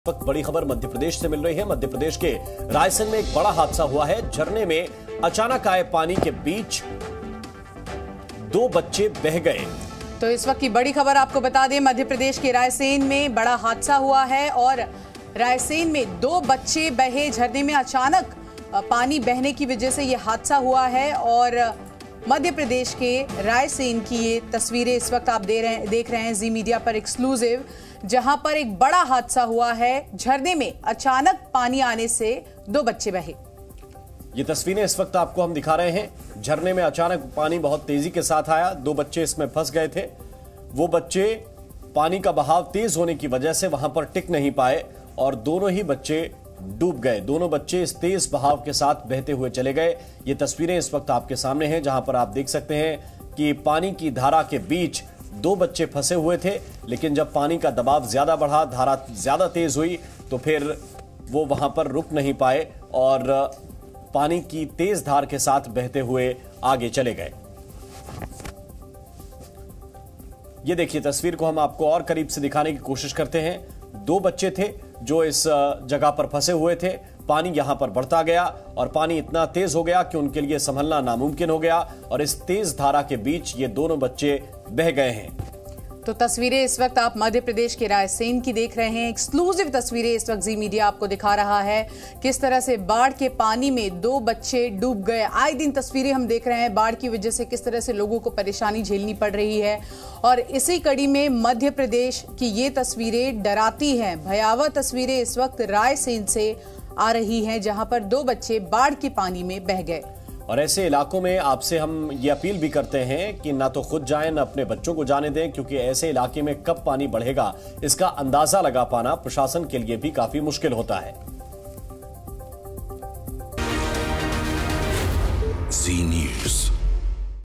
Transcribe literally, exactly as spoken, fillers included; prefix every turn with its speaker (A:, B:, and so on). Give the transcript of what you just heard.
A: वक्त बड़ी खबर मध्य प्रदेश से मिल रही है। मध्य प्रदेश के रायसेन में एक बड़ा हादसा हुआ है। झरने में अचानक आए पानी के बीच दो बच्चे बह गए।
B: तो इस वक्त की बड़ी खबर आपको बता दें, मध्य प्रदेश के रायसेन में बड़ा हादसा हुआ है और रायसेन में दो बच्चे बहे। झरने में अचानक पानी बहने की वजह से यह हादसा हुआ है और मध्य प्रदेश के रायसेन की ये तस्वीरें इस वक्त आप दे रहे देख रहे हैं जी मीडिया पर एक्सक्लूसिव, जहां पर एक बड़ा हादसा हुआ है। झरने में अचानक पानी आने से दो बच्चे बहे।
A: ये तस्वीरें इस वक्त आपको हम दिखा रहे हैं। झरने में अचानक पानी बहुत तेजी के साथ आया, दो बच्चे इसमें फंस गए थे। वो बच्चे पानी का बहाव तेज होने की वजह से वहां पर टिक नहीं पाए और दोनों ही बच्चे डूब गए। दोनों बच्चे इस तेज बहाव के साथ बहते हुए चले गए। ये तस्वीरें इस वक्त आपके सामने हैं, जहां पर आप देख सकते हैं कि पानी की धारा के बीच दो बच्चे फंसे हुए थे, लेकिन जब पानी का दबाव ज्यादा बढ़ा, धारा ज्यादा तेज हुई, तो फिर वो वहां पर रुक नहीं पाए और पानी की तेज धार के साथ बहते हुए आगे चले गए। ये देखिए, तस्वीर को हम आपको और करीब से दिखाने की कोशिश करते हैं। दो बच्चे थे जो इस जगह पर फंसे हुए थे। पानी यहां पर बढ़ता गया और पानी इतना तेज हो गया कि उनके लिए संभलना नामुमकिन हो गया और इस तेज धारा के बीच ये दोनों बच्चे बह गए हैं।
B: तो तस्वीरें इस वक्त आप मध्य प्रदेश के रायसेन की देख रहे हैं। एक्सक्लूसिव तस्वीरें इस वक्त जी मीडिया आपको दिखा रहा है, किस तरह से बाढ़ के पानी में दो बच्चे डूब गए। आए दिन तस्वीरें हम देख रहे हैं, बाढ़ की वजह से किस तरह से लोगों को परेशानी झेलनी पड़ रही है और इसी कड़ी में मध्य प्रदेश की ये तस्वीरें डराती हैं। भयावह तस्वीरें इस वक्त रायसेन से आ रही हैं, जहां पर दो बच्चे बाढ़ के पानी में बह गए।
A: और ऐसे इलाकों में आपसे हम ये अपील भी करते हैं कि ना तो खुद जाएं, ना अपने बच्चों को जाने दें, क्योंकि ऐसे इलाके में कब पानी बढ़ेगा इसका अंदाजा लगा पाना प्रशासन के लिए भी काफी मुश्किल होता है।